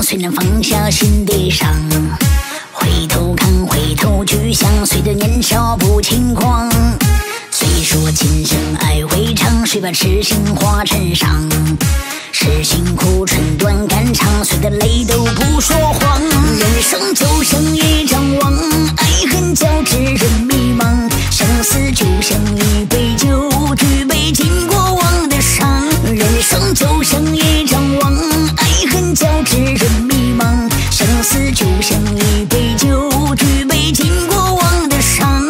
谁能放下心的伤？回头看，回头去想，谁的年少不轻狂？虽说今生爱会长，谁把痴心化成伤？是辛苦春短肝肠，谁的泪都不说谎。人生就像一张网，爱恨交织人迷茫。相思就像一杯酒，举杯敬过往的伤。人生就像一张网，爱恨交织人迷茫。相思就像一杯酒，举杯敬过往的伤。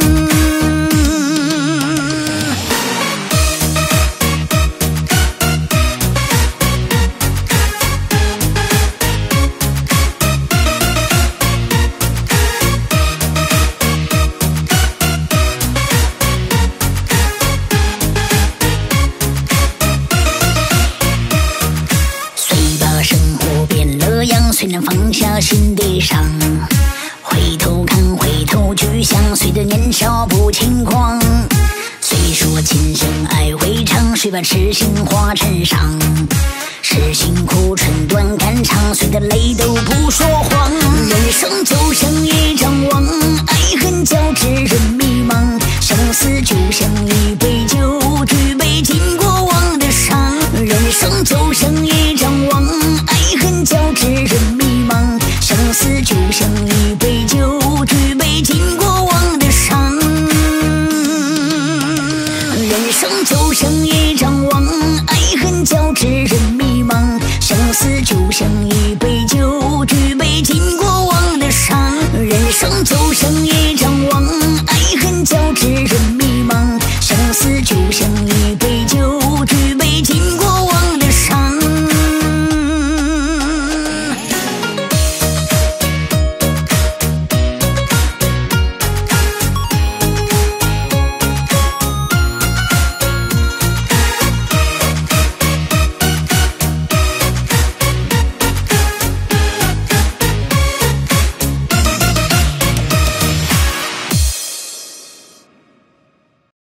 谁能放下心的伤？回头看，回头去想，谁的年少不轻狂？虽说今生爱会长，谁把痴心化成伤？是辛苦春短肝肠，谁的泪都不说谎。人生就像一张网，爱恨交织人迷茫。相思就像一杯酒，举杯敬过往的伤。人生就像一张网，爱恨交织人迷茫。相思就像一杯酒，举杯敬过往的伤。人生就像一张网，爱恨交织人迷茫。相思就像一杯酒，举杯敬过往的伤。人生就像